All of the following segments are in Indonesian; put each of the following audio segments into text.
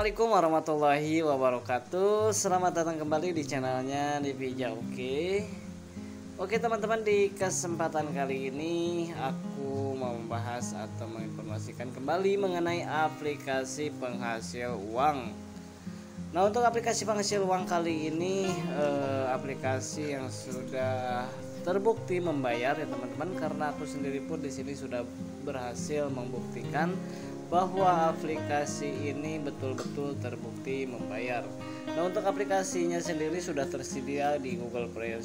Assalamualaikum warahmatullahi wabarakatuh. Selamat datang kembali di channelnya Nivija. Oke teman-teman, di kesempatan kali ini aku mau membahas atau menginformasikan kembali mengenai aplikasi penghasil uang. Nah, untuk aplikasi penghasil uang kali ini aplikasi yang sudah terbukti membayar ya teman-teman, karena aku sendiri pun di sini sudah berhasil membuktikan bahwa aplikasi ini betul-betul terbukti membayar. Nah, untuk aplikasinya sendiri sudah tersedia di Google Play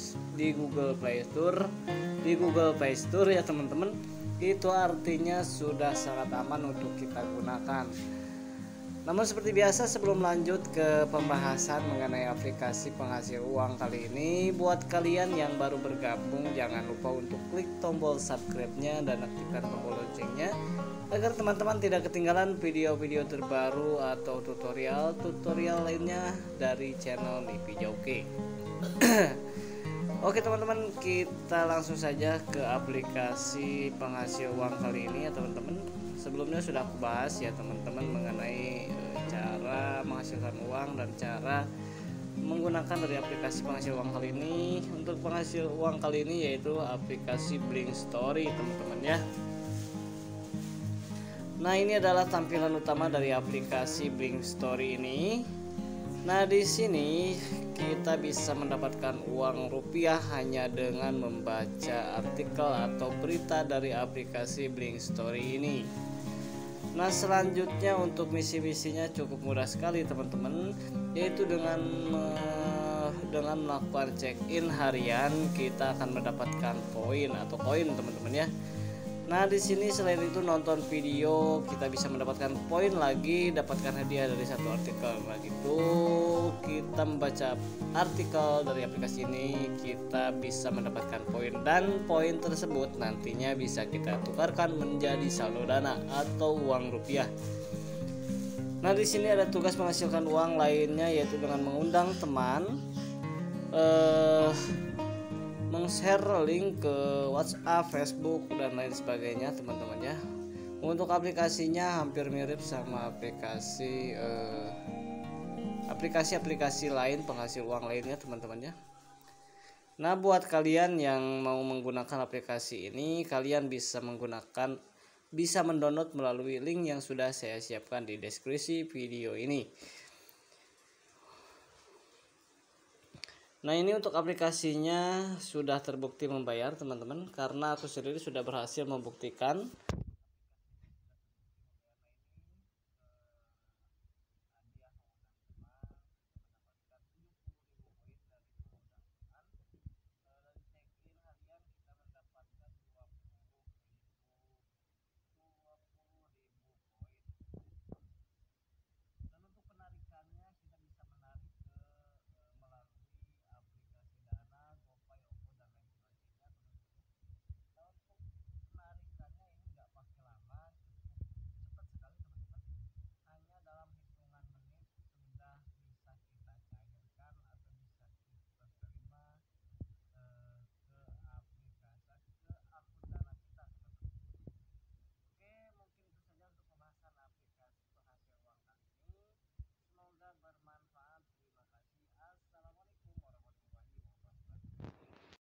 Store ya teman-teman. Itu artinya sudah sangat aman untuk kita gunakan. Namun seperti biasa, sebelum lanjut ke pembahasan mengenai aplikasi penghasil uang kali ini, buat kalian yang baru bergabung jangan lupa untuk klik tombol subscribe-nya dan aktifkan tombol loncengnya agar teman-teman tidak ketinggalan video-video terbaru atau tutorial lainnya dari channel Nivija. Oke teman-teman, kita langsung saja ke aplikasi penghasil uang kali ini ya teman-teman. Sebelumnya sudah aku bahas ya teman-teman mengenai cara menghasilkan uang dan cara menggunakan dari aplikasi penghasil uang kali ini. Untuk penghasil uang kali ini yaitu aplikasi Blink Story teman-teman ya. Nah, ini adalah tampilan utama dari aplikasi Blink Story ini. Nah, di sini kita bisa mendapatkan uang rupiah hanya dengan membaca artikel atau berita dari aplikasi Blink Story ini. Nah, selanjutnya untuk misi-misinya cukup mudah sekali teman-teman, yaitu dengan melakukan check-in harian kita akan mendapatkan poin atau koin teman-teman ya. Nah, di sini selain itu nonton video kita bisa mendapatkan poin lagi, dapatkan hadiah dari satu artikel. Nah, gitu kita membaca artikel dari aplikasi ini kita bisa mendapatkan poin, dan poin tersebut nantinya bisa kita tukarkan menjadi saldo dana atau uang rupiah. Nah, di sini ada tugas menghasilkan uang lainnya, yaitu dengan mengundang teman, meng-share link ke WhatsApp, Facebook dan lain sebagainya teman-teman ya. Untuk aplikasinya hampir mirip sama aplikasi lain penghasil uang lainnya teman-teman ya. Nah, buat kalian yang mau menggunakan aplikasi ini, kalian bisa mendownload melalui link yang sudah saya siapkan di deskripsi video ini. Nah, ini untuk aplikasinya sudah terbukti membayar teman-teman, karena aku sendiri sudah berhasil membuktikan